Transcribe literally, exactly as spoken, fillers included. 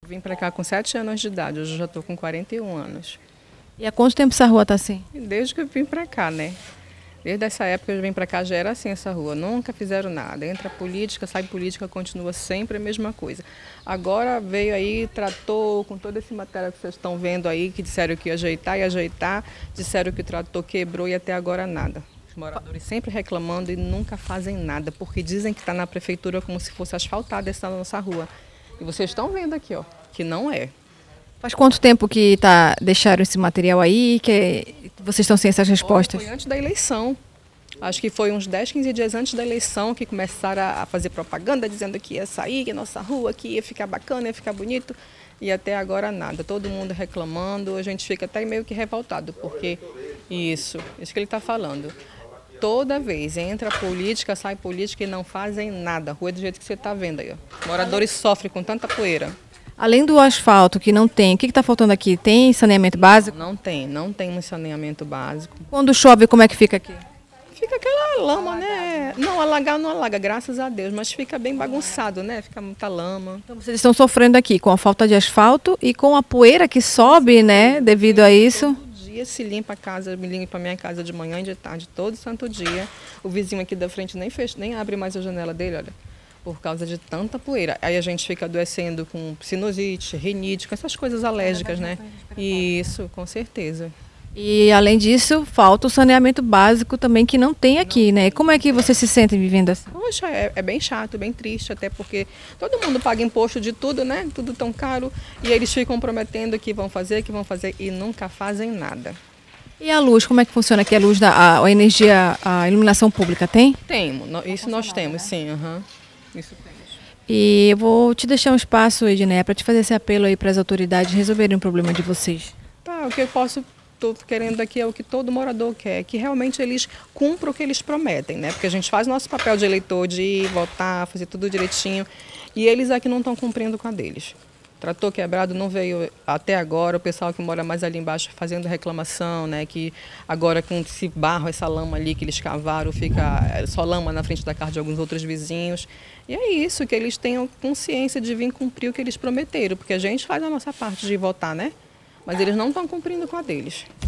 Vim para cá com sete anos de idade, hoje eu já estou com quarenta e um anos. E há quanto tempo essa rua está assim? E desde que eu vim para cá, né? Desde essa época que eu vim para cá já era assim essa rua, nunca fizeram nada. Entra política, sai política, continua sempre a mesma coisa. Agora veio aí, tratou com todo esse material que vocês estão vendo aí, que disseram que ia ajeitar e ajeitar, disseram que o trator quebrou e até agora nada. Os moradores sempre reclamando e nunca fazem nada, porque dizem que está na prefeitura como se fosse asfaltada essa nossa rua. E vocês estão vendo aqui, ó, que não é. Faz quanto tempo que tá, deixaram esse material aí, que vocês estão sem essas respostas? Foi antes da eleição. Acho que foi uns dez, quinze dias antes da eleição que começaram a fazer propaganda dizendo que ia sair, que a nossa rua que ia ficar bacana, ia ficar bonito. E até agora nada. Todo mundo reclamando, a gente fica até meio que revoltado, porque isso, isso que ele está falando. Toda vez entra política, sai política e não fazem nada. A rua é do jeito que você está vendo aí, ó. Moradores sofrem com tanta poeira. Além do asfalto que não tem, o que está faltando aqui? Tem saneamento básico? Não tem, não tem um saneamento básico. Quando chove, como é que fica aqui? Fica aquela lama, né? Não, alagar não alaga, graças a Deus, mas fica bem bagunçado, né? Fica muita lama. Então vocês estão sofrendo aqui com a falta de asfalto e com a poeira que sobe, né, devido a isso. Todo dia se limpa a casa, me limpa a minha casa de manhã e de tarde, todo santo dia. O vizinho aqui da frente nem fecha, nem abre mais a janela dele, olha, por causa de tanta poeira. Aí a gente fica adoecendo com sinusite, rinite, com essas coisas alérgicas, né? Isso, com certeza. E além disso, falta o saneamento básico também que não tem aqui, né? E como é que vocês se sentem vivendo assim? Poxa, é, é bem chato, bem triste, até porque todo mundo paga imposto de tudo, né? Tudo tão caro. E eles ficam prometendo que vão fazer, que vão fazer e nunca fazem nada. E a luz, como é que funciona aqui? A luz, da, a, a energia, a iluminação pública tem? Tem, isso nós temos, sim. Uhum. Isso temos. E eu vou te deixar um espaço, Edneia, para te fazer esse apelo aí para as autoridades resolverem o problema de vocês. Tá, o que eu posso... Estou querendo aqui é o que todo morador quer, que realmente eles cumpram o que eles prometem, né? Porque a gente faz nosso papel de eleitor, de ir, votar, fazer tudo direitinho, e eles aqui não estão cumprindo com a deles. Trator quebrado não veio até agora, o pessoal que mora mais ali embaixo fazendo reclamação, né? Que agora com esse barro, essa lama ali que eles cavaram, fica só lama na frente da casa de alguns outros vizinhos. E é isso, que eles tenham consciência de vir cumprir o que eles prometeram, porque a gente faz a nossa parte de votar, né? Mas eles não estão cumprindo com a deles.